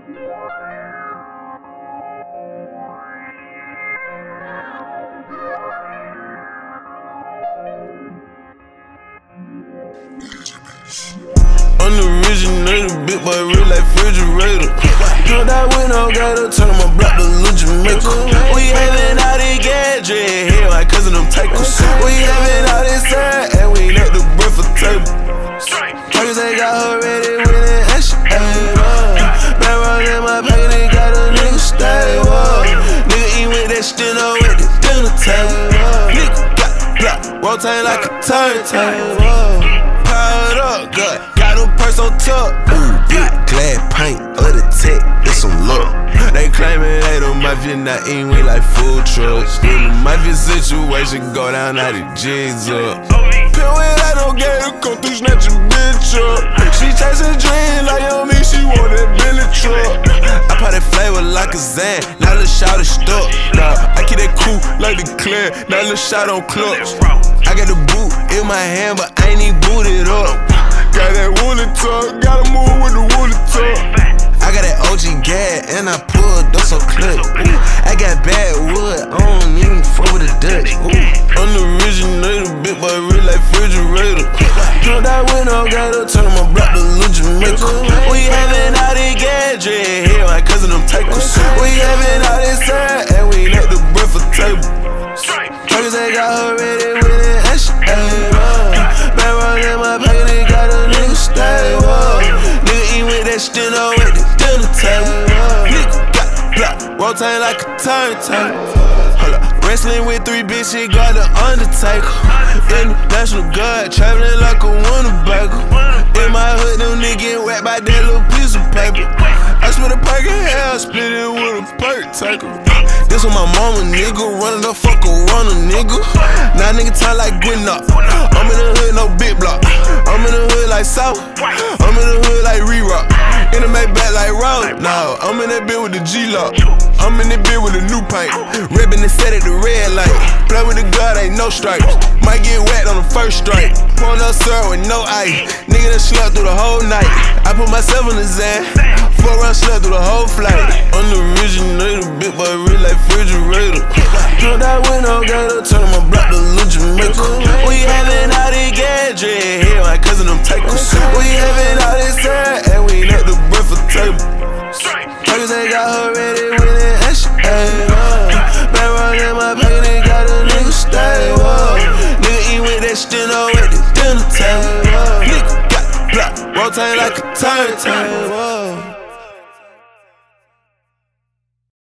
Unoriginated, big boy, real like refrigerator. Drunk that window, gotta turn my block to Lil Jamaica. We having all these gadgets here, my cousin them take us. We having all this time, and we ain't at the breakfast table. Pockets they got her ready with it, and she able. Bad roll in my pocket, they got a nigga stable. Nigga eat with that steno at the dinner table. Nigga got block, rotate like a turntable. Powered up, good. Got a purse on top. Ooh, big glad paint of the tech, it's some luck. They claiming they the mafia, not eating we like food trucks. In the mafia situation, go down out the jigs up. Pill with I don't get it, come through, snatch a bitch up. She chasing dreams like on me, she want that Bentley truck. I pop that flavor like a Zan, now let's shout it stuck. Nah, I keep that cool like the clear, now let's shot on clutch. I got the boot in my hand, but I ain't even booted up. Got that woolly tuck, gotta move with the woolly tuck. I got that OG gas, and I pulled up so clip. I got bad wood, I don't even fuck with the Dutch. Unoriginated, big boy, real like refrigerator. Drunk that window, gotta turn my block to Lil Jamaica. We having all these gadgets here, my cousin them take us. We having all this time, and we ain't at the breakfast table. Pockets they got her ready with it, and she able. Bad roll in my pocket, they got a nigga stable. Nigga eat with that steno at the dinner table. Nigga got block, rotate like a turntable. Hold up, wrestling with 3 bitches, got the Undertaker. International God, traveling like a Winnebago. In my hood, them niggas get whacked by that little piece of paper. I split a perk in hell, split it with a perk taker. This was my mama, nigga, running the fuck around a nigga. Now nigga talk like Gwynop. I'm in the hood, no big block. I'm in the hood like South. I'm in the hood like Re-Rock. In the Maybach like Road. Nah, I'm in that bit with the G-Lock. I'm in that bit with the new paint. Ribbon and set at the red light. Play with the God, ain't no stripes. Might get wet on the first strike. Pouring up syrup with no ice. Nigga done slept through the whole night. I put myself in the Zan. 4 rounds slept through the whole flight. Unoriginated, big boy, real like refrigerator. Drunk that window, gotta turn my block to Lil Jamaica. We having all these gadgets here, my cousin them take us. We having all this time, and we ain't at the breakfast table. Pockets they got her ready with it, and she able. Bad roll in my pocket, they got a nigga stable. Nigga eat with that steno at the dinner table. Nigga got block, rotate like a turntable.